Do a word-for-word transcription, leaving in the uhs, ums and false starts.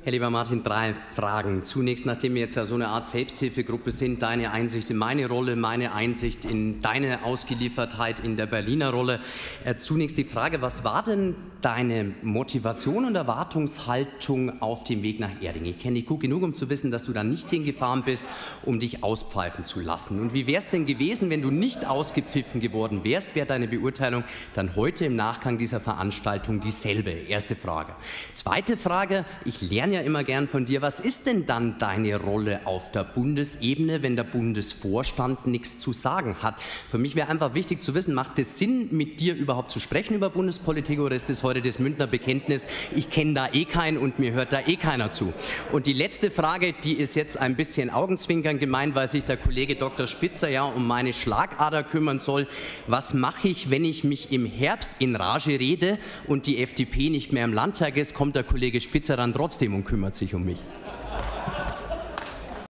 Herr lieber Martin, drei Fragen. Zunächst, nachdem wir jetzt ja so eine Art Selbsthilfegruppe sind, deine Einsicht in meine Rolle, meine Einsicht in deine Ausgeliefertheit in der Berliner Rolle. Äh, zunächst die Frage, was war denn deine Motivation und Erwartungshaltung auf dem Weg nach Erding? Ich kenne dich gut genug, um zu wissen, dass du da nicht hingefahren bist, um dich auspfeifen zu lassen. Und wie wäre es denn gewesen, wenn du nicht ausgepfiffen geworden wärst? Wäre deine Beurteilung dann heute im Nachgang dieser Veranstaltung dieselbe? Erste Frage. Zweite Frage, ich lerne ja immer gern von dir, was ist denn dann deine Rolle auf der Bundesebene, wenn der Bundesvorstand nichts zu sagen hat? Für mich wäre einfach wichtig zu wissen, macht es Sinn, mit dir überhaupt zu sprechen über Bundespolitik, oder ist das heute das Münchner Bekenntnis, ich kenne da eh keinen und mir hört da eh keiner zu? Und die letzte Frage, die ist jetzt ein bisschen augenzwinkern gemeint, weil sich der Kollege Doktor Spitzer ja um meine Schlagader kümmern soll. Was mache ich, wenn ich mich im Herbst in Rage rede und die F D P nicht mehr im Landtag ist, kommt der Kollege Spitzer dann trotzdem und kümmert sich um mich?